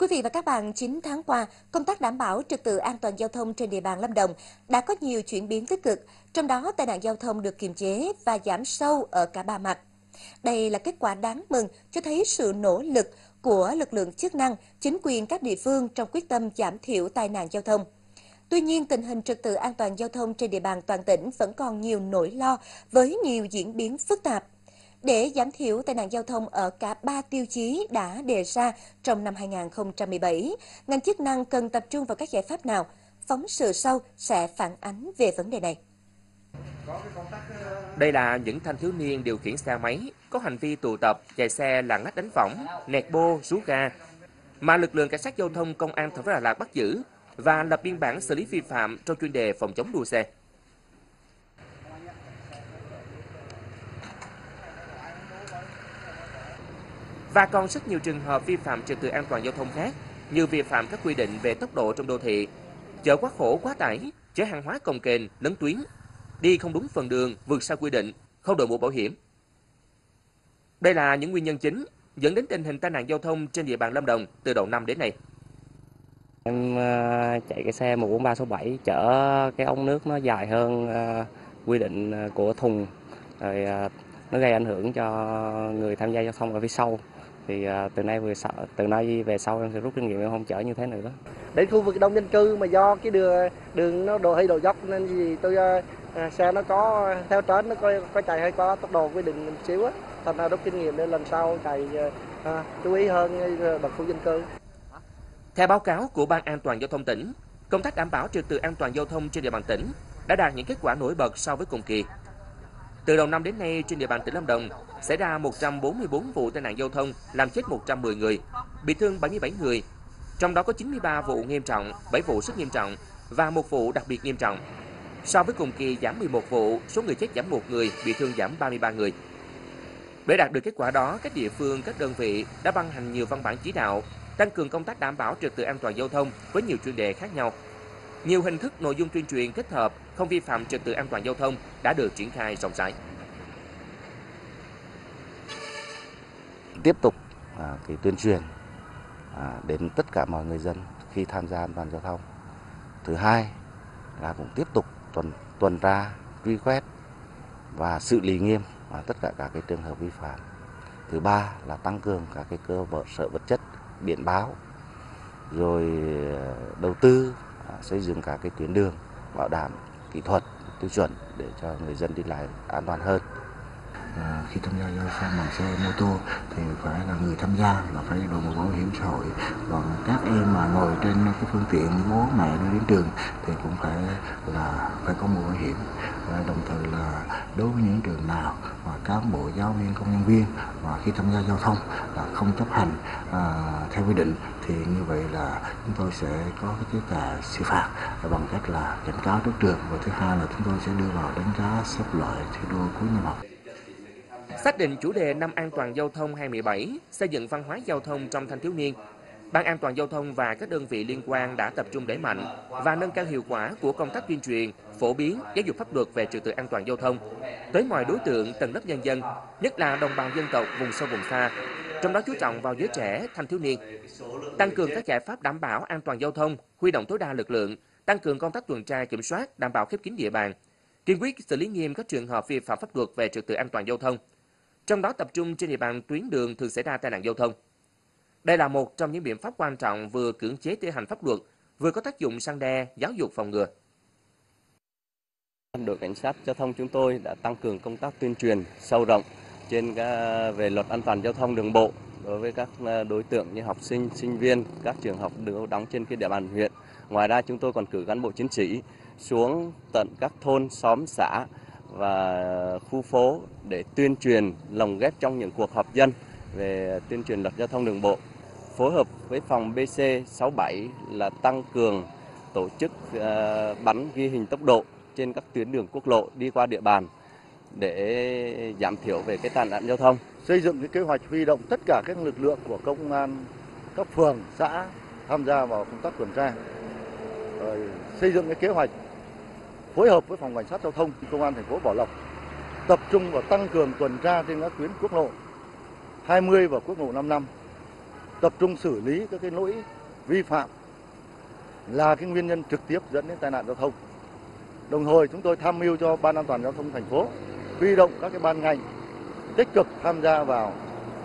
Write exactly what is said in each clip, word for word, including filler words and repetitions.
quý vị và các bạn, chín tháng qua, công tác đảm bảo trật tự an toàn giao thông trên địa bàn Lâm Đồng đã có nhiều chuyển biến tích cực, trong đó tai nạn giao thông được kiềm chế và giảm sâu ở cả ba mặt. Đây là kết quả đáng mừng cho thấy sự nỗ lực của lực lượng chức năng, chính quyền các địa phương trong quyết tâm giảm thiểu tai nạn giao thông. Tuy nhiên, tình hình trật tự an toàn giao thông trên địa bàn toàn tỉnh vẫn còn nhiều nỗi lo với nhiều diễn biến phức tạp. Để giảm thiểu tai nạn giao thông ở cả ba tiêu chí đã đề ra trong năm hai nghìn không trăm mười bảy, ngành chức năng cần tập trung vào các giải pháp nào? Phóng sự sau sẽ phản ánh về vấn đề này. Đây là những thanh thiếu niên điều khiển xe máy có hành vi tụ tập, chạy xe lạng lách đánh võng, nẹt bô, rú ga mà lực lượng cảnh sát giao thông công an thành phố Đà Lạt bắt giữ và lập biên bản xử lý vi phạm trong chuyên đề phòng chống đua xe. Và còn rất nhiều trường hợp vi phạm trật tự an toàn giao thông khác, như vi phạm các quy định về tốc độ trong đô thị, chở quá khổ quá tải, chở hàng hóa cồng kềnh, lấn tuyến, đi không đúng phần đường, vượt sai quy định, không đội mũ bảo hiểm. Đây là những nguyên nhân chính dẫn đến tình hình tai nạn giao thông trên địa bàn Lâm Đồng từ đầu năm đến nay. Em chạy cái xe một bốn ba sáu bảy chở cái ống nước nó dài hơn quy định của thùng, rồi nó gây ảnh hưởng cho người tham gia giao thông ở phía sau. Thì từ nay về sau, từ nay về sau em sẽ rút kinh nghiệm, em không chở như thế nữa. Đến khu vực đông dân cư mà do cái đường đường nó độ hơi độ dốc nên gì tôi à, xe nó có theo trớn, nó có, có chạy hơi quá tốc độ quy định một xíu á, thành ra rút kinh nghiệm để lần sau chạy à, chú ý hơn bậc khu dân cư. Theo báo cáo của Ban An toàn giao thông tỉnh, công tác đảm bảo trật tự an toàn giao thông trên địa bàn tỉnh đã đạt những kết quả nổi bật so với cùng kỳ. Từ đầu năm đến nay, trên địa bàn tỉnh Lâm Đồng xảy ra một trăm bốn mươi tư vụ tai nạn giao thông, làm chết một trăm mười người, bị thương bảy mươi bảy người. Trong đó có chín mươi ba vụ nghiêm trọng, bảy vụ rất nghiêm trọng và một vụ đặc biệt nghiêm trọng. So với cùng kỳ giảm mười một vụ, số người chết giảm một người, bị thương giảm ba mươi ba người. Để đạt được kết quả đó, các địa phương, các đơn vị đã ban hành nhiều văn bản chỉ đạo, tăng cường công tác đảm bảo trật tự an toàn giao thông với nhiều chuyên đề khác nhau. Nhiều hình thức nội dung tuyên truyền kết hợp không vi phạm trật tự an toàn giao thông đã được triển khai rộng rãi. Tiếp tục à, cái tuyên truyền à, đến tất cả mọi người dân khi tham gia an toàn giao thông. Thứ hai là cũng tiếp tục tuần tuần tra, truy quét và xử lý nghiêm à, tất cả các cái trường hợp vi phạm. Thứ ba là tăng cường các cái cơ sở vật chất, biển báo, rồi đầu tư à, xây dựng các cái tuyến đường bảo đảm kỹ thuật tiêu chuẩn để cho người dân đi lại an toàn hơn. À, khi tham gia giao thông bằng xe mô tô thì phải là người tham gia là phải đội mũ bảo hiểm xã hội, còn các em mà ngồi trên cái phương tiện bố mẹ đi đến trường thì cũng phải là phải có mũ bảo hiểm. À, đồng thời là đối với những trường nào mà cán bộ, giáo viên, công nhân viên mà khi tham gia giao thông là không chấp hành à, theo quy định thì như vậy là chúng tôi sẽ có cái chế tài xử phạt bằng cách là cảnh cáo trước trường, và thứ hai là chúng tôi sẽ đưa vào đánh giá xếp loại thi đua cuối năm học. Xác định chủ đề năm an toàn giao thông hai không một bảy, xây dựng văn hóa giao thông trong thanh thiếu niên, Ban An toàn giao thông và các đơn vị liên quan đã tập trung đẩy mạnh và nâng cao hiệu quả của công tác tuyên truyền, phổ biến, giáo dục pháp luật về trật tự an toàn giao thông tới mọi đối tượng tầng lớp nhân dân, nhất là đồng bào dân tộc vùng sâu vùng xa, trong đó chú trọng vào giới trẻ, thanh thiếu niên. Tăng cường các giải pháp đảm bảo an toàn giao thông, huy động tối đa lực lượng, tăng cường công tác tuần tra kiểm soát, đảm bảo khép kín địa bàn, kiên quyết xử lý nghiêm các trường hợp vi phạm pháp luật về trật tự an toàn giao thông, trong đó tập trung trên địa bàn tuyến đường thường xảy ra tai nạn giao thông. Đây là một trong những biện pháp quan trọng vừa cưỡng chế thi hành pháp luật, vừa có tác dụng răn đe, giáo dục phòng ngừa. Đội cảnh sát giao thông chúng tôi đã tăng cường công tác tuyên truyền sâu rộng trên về luật an toàn giao thông đường bộ đối với các đối tượng như học sinh, sinh viên, các trường học được đóng trên cái địa bàn huyện. Ngoài ra chúng tôi còn cử cán bộ chiến sĩ xuống tận các thôn, xóm, xã và khu phố để tuyên truyền lồng ghép trong những cuộc họp dân về tuyên truyền luật giao thông đường bộ. Phối hợp với phòng bê xê sáu bảy là tăng cường tổ chức uh, bắn ghi hình tốc độ trên các tuyến đường quốc lộ đi qua địa bàn để giảm thiểu về cái tai nạn giao thông. Xây dựng cái kế hoạch huy động tất cả các lực lượng của công an các phường, xã tham gia vào công tác tuần tra. Rồi xây dựng cái kế hoạch phối hợp với phòng cảnh sát giao thông, công an thành phố Bảo Lộc tập trung vào tăng cường tuần tra trên các tuyến quốc lộ hai mươi và quốc lộ năm mươi lăm tập trung xử lý các cái lỗi vi phạm là cái nguyên nhân trực tiếp dẫn đến tai nạn giao thông. Đồng thời chúng tôi tham mưu cho Ban An toàn giao thông thành phố huy động các cái ban ngành tích cực tham gia vào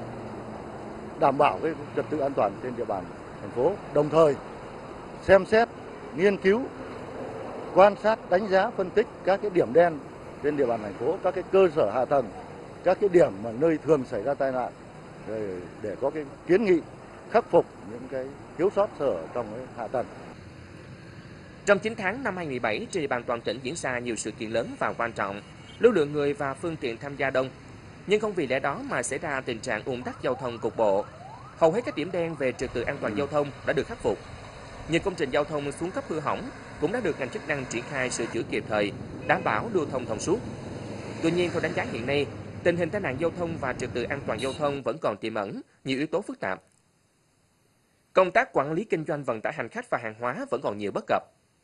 đảm bảo cái trật tự an toàn trên địa bàn thành phố. Đồng thời xem xét, nghiên cứu, quan sát, đánh giá, phân tích các cái điểm đen trên địa bàn thành phố, các cái cơ sở hạ tầng, các cái điểm mà nơi thường xảy ra tai nạn để, để có cái kiến nghị khắc phục những cái thiếu sót sở trong cái hạ tầng. Trong chín tháng năm hai không một bảy, trên địa bàn toàn tỉnh diễn ra nhiều sự kiện lớn và quan trọng, lưu lượng người và phương tiện tham gia đông. Nhưng không vì lẽ đó mà xảy ra tình trạng ùn tắc giao thông cục bộ. Hầu hết các điểm đen về trật tự an toàn giao thông đã được khắc phục. Nhiều công trình giao thông xuống cấp hư hỏng cũng đã được ngành chức năng triển khai sửa chữa kịp thời, đảm bảo lưu thông thông suốt. Tuy nhiên, theo đánh giá hiện nay, tình hình tai nạn giao thông và trật tự an toàn giao thông vẫn còn tiềm ẩn nhiều yếu tố phức tạp. Công tác quản lý kinh doanh vận tải hành khách và hàng hóa vẫn còn nhiều bất cập.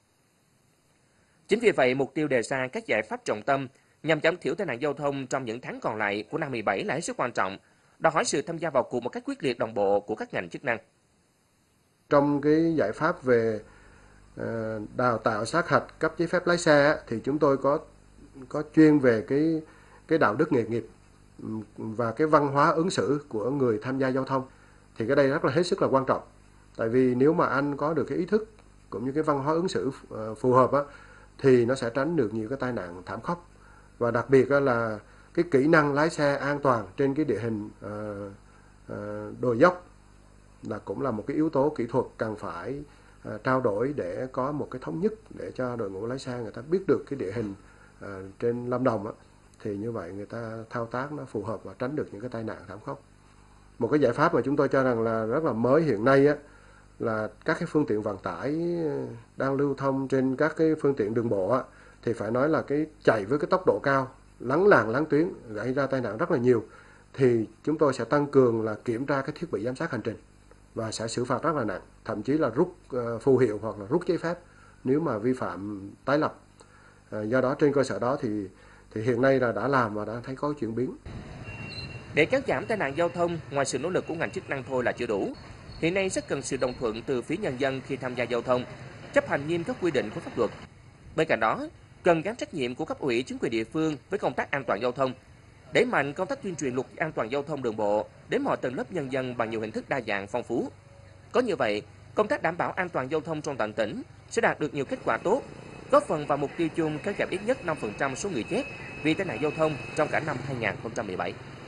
Chính vì vậy, mục tiêu đề ra các giải pháp trọng tâm nhằm giảm thiểu tai nạn giao thông trong những tháng còn lại của năm hai không một bảy là hết sức quan trọng, đòi hỏi sự tham gia vào cuộc một cách quyết liệt đồng bộ của các ngành chức năng. Trong cái giải pháp về uh, đào tạo sát hạch cấp giấy phép lái xe thì chúng tôi có có chuyên về cái cái đạo đức nghề nghiệp và cái văn hóa ứng xử của người tham gia giao thông. Thì cái đây rất là hết sức là quan trọng. Tại vì nếu mà anh có được cái ý thức cũng như cái văn hóa ứng xử uh, phù hợp á, thì nó sẽ tránh được nhiều cái tai nạn thảm khốc. Và đặc biệt là cái kỹ năng lái xe an toàn trên cái địa hình uh, uh, đồi dốc là cũng là một cái yếu tố kỹ thuật cần phải uh, trao đổi để có một cái thống nhất để cho đội ngũ lái xe người ta biết được cái địa hình uh, trên Lâm Đồng á, thì như vậy người ta thao tác nó phù hợp và tránh được những cái tai nạn thảm khốc. Một cái giải pháp mà chúng tôi cho rằng là rất là mới hiện nay á, là các cái phương tiện vận tải đang lưu thông trên các cái phương tiện đường bộ á, thì phải nói là cái chạy với cái tốc độ cao, lấn làn lấn tuyến gây ra tai nạn rất là nhiều. Thì chúng tôi sẽ tăng cường là kiểm tra cái thiết bị giám sát hành trình và sẽ xử phạt rất là nặng, thậm chí là rút uh, phù hiệu hoặc là rút giấy phép nếu mà vi phạm tái lập. Uh, do đó trên cơ sở đó thì thì hiện nay là đã làm và đã thấy có chuyển biến. Để kéo giảm tai nạn giao thông, ngoài sự nỗ lực của ngành chức năng thôi là chưa đủ. Hiện nay rất cần sự đồng thuận từ phía nhân dân khi tham gia giao thông, chấp hành nghiêm các quy định của pháp luật. Bên cạnh đó, cần gắn trách nhiệm của cấp ủy chính quyền địa phương với công tác an toàn giao thông, đẩy mạnh công tác tuyên truyền luật an toàn giao thông đường bộ đến mọi tầng lớp nhân dân bằng nhiều hình thức đa dạng phong phú. Có như vậy, công tác đảm bảo an toàn giao thông trong toàn tỉnh sẽ đạt được nhiều kết quả tốt, góp phần vào mục tiêu chung kéo giảm ít nhất năm phần trăm số người chết vì tai nạn giao thông trong cả năm hai không một bảy.